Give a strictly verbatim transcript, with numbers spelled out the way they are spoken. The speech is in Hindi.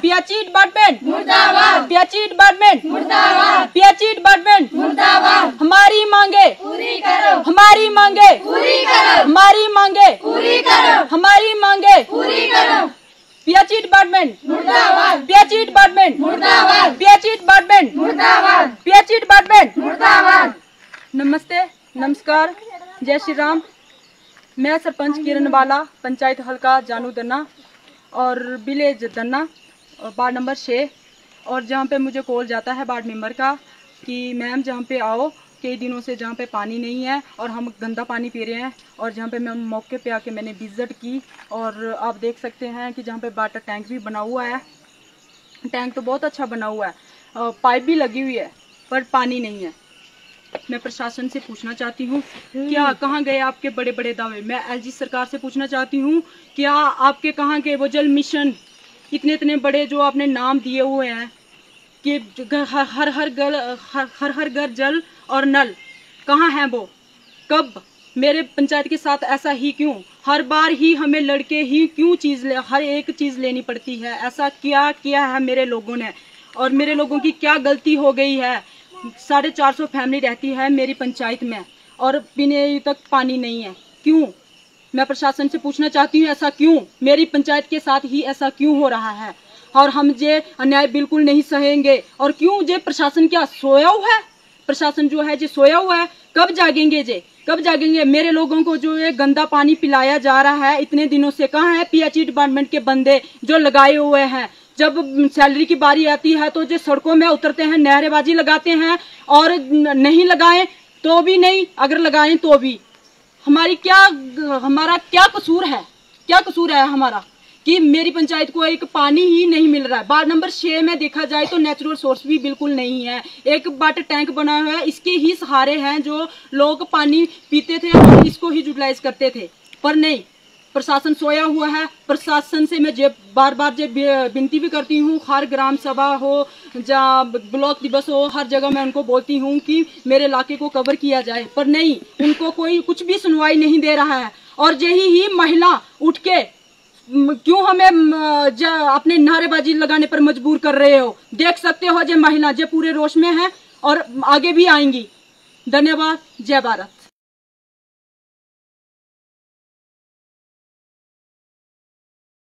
पीएचई डिपार्टमेंट मुर्दाबाद, पीएचई डिपार्टमेंट मुर्दाबाद, पीएचई डिपार्टमेंट मुर्दाबाद। हमारी मांगे पूरी करो, हमारी मांगे पूरी करो, हमारी मांगे पूरी करो, हमारी मांगे पूरी करो। पीएचई डिपार्टमेंट मुर्दाबाद, पीएचई डिपार्टमेंट मुर्दाबाद, पीएचई डिपार्टमेंट मुर्दाबाद, पीएचई डिपार्टमेंट मुर्दाबाद। नमस्ते, नमस्कार, जय श्री राम। मैं सरपंच किरण बाला, पंचायत हल्का जानू दन्ना और विलेज दन्ना, वार्ड नंबर छः। और जहाँ पे मुझे कॉल जाता है वार्ड मेंबर का कि मैम जहाँ पे आओ, कई दिनों से जहाँ पे पानी नहीं है और हम गंदा पानी पी रहे हैं। और जहाँ पे मैं मौके पे आके मैंने विजिट की और आप देख सकते हैं कि जहाँ पे वाटर टैंक भी बना हुआ है। टैंक तो बहुत अच्छा बना हुआ है, पाइप भी लगी हुई है, पर पानी नहीं है। मैं प्रशासन से पूछना चाहती हूँ, क्या कहाँ गए आपके बड़े बड़े दावे? मैं एलजी सरकार से पूछना चाहती हूँ, क्या आपके कहाँ गए वो जल मिशन, इतने इतने बड़े जो आपने नाम दिए हुए हैं कि हर हर हर घर हर हर हर घर जल और नल, कहाँ है वो? कब? मेरे पंचायत के साथ ऐसा ही क्यों? हर बार ही हमें लड़के ही क्यों चीज ले, हर एक चीज लेनी पड़ती है? ऐसा क्या किया है मेरे लोगों ने, और मेरे लोगों की क्या गलती हो गई है? साढ़े चार सौ फैमिली रहती है मेरी पंचायत में और पीने तक पानी नहीं है, क्यों? मैं प्रशासन से पूछना चाहती हूँ, ऐसा क्यों? मेरी पंचायत के साथ ही ऐसा क्यों हो रहा है? और हम जे अन्याय बिल्कुल नहीं सहेंगे। और क्यों जे प्रशासन क्या सोया हुआ है? प्रशासन जो है जे सोया हुआ है, कब जागेंगे जे, कब जागेंगे? मेरे लोगों को जो ये गंदा पानी पिलाया जा रहा है इतने दिनों से, कहाँ है पीएचई डिपार्टमेंट के बंदे जो लगाए हुए हैं? जब सैलरी की बारी आती है तो जो सड़कों में उतरते हैं, नारेबाजी लगाते हैं, और नहीं लगाएं तो भी नहीं, अगर लगाएं तो भी। हमारी क्या हमारा क्या कसूर है? क्या कसूर है हमारा कि मेरी पंचायत को एक पानी ही नहीं मिल रहा है? वार्ड नंबर छह में देखा जाए तो नेचुरल सोर्स भी बिल्कुल नहीं है। एक वाटर टैंक बना हुआ है, इसके ही सहारे हैं जो लोग पानी पीते थे और इसको ही यूटिलाइज करते थे, पर नहीं, प्रशासन सोया हुआ है। प्रशासन से मैं जे बार बार जे विनती भी करती हूँ, हर ग्राम सभा हो या ब्लॉक दिवस हो, हर जगह मैं उनको बोलती हूँ कि मेरे इलाके को कवर किया जाए, पर नहीं, उनको कोई कुछ भी सुनवाई नहीं दे रहा है। और यही ही महिला उठ के क्यों हमें अपने नारेबाजी लगाने पर मजबूर कर रहे हो? देख सकते हो जे महिला जे पूरे रोश में है और आगे भी आएंगी। धन्यवाद, जय भारत।